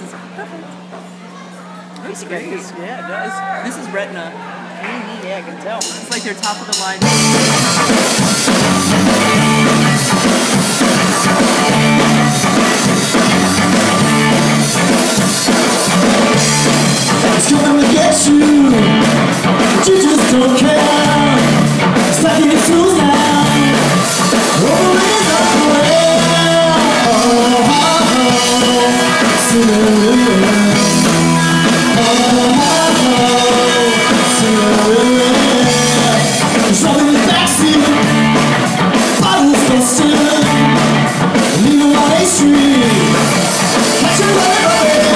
is perfect. Looks great. Yeah, it does. This is Retina. Yeah, I can tell. It's like their top of the line. It's coming to get you, but you just don't care. It's like you fools now. Always up It's like in the backseat, bottles busted, leaving on A Street, catching whatever.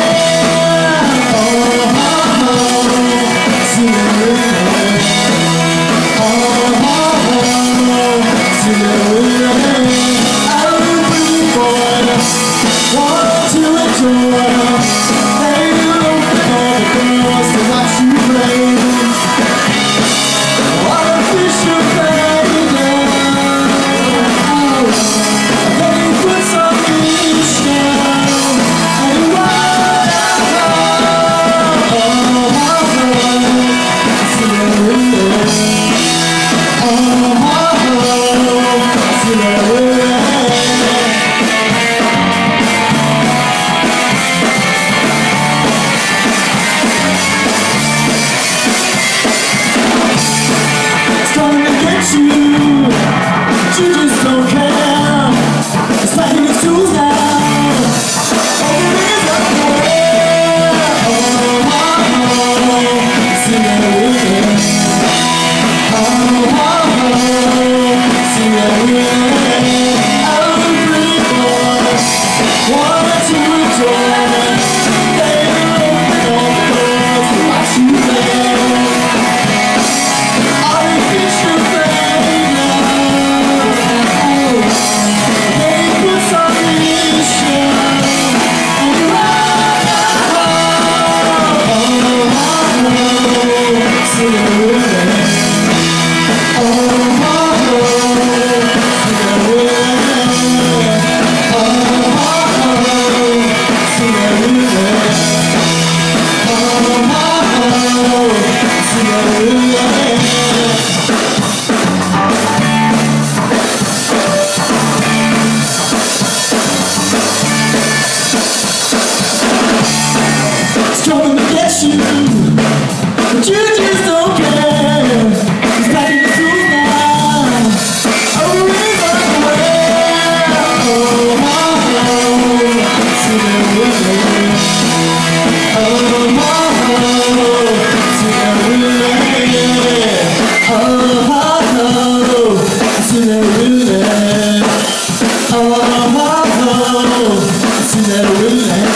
You just don't care. It's like in the tools now. Everything's up there. See that weekend. See that weekend. I'm a pretty boy. Want to enjoy. They open all the doors to watch you play. Artificial fame now. Coming to get you, but you just don't care. It's like in the tools now. Always on the way. See that weekend. See that weekend. See that weekend. See that weekend.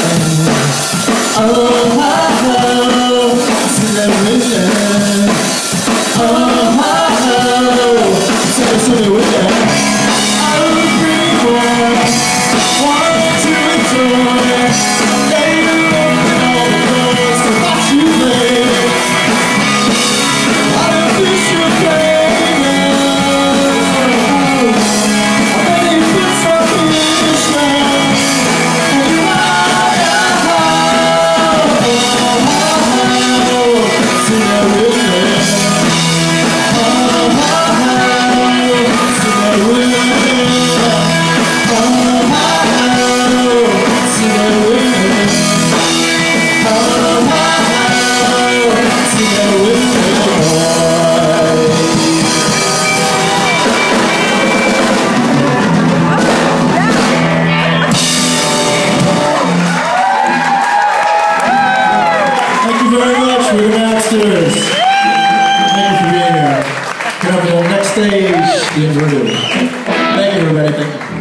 Masters. Thank you for being here. Come up to the next stage, the interview. Thank you, everybody. Thank you.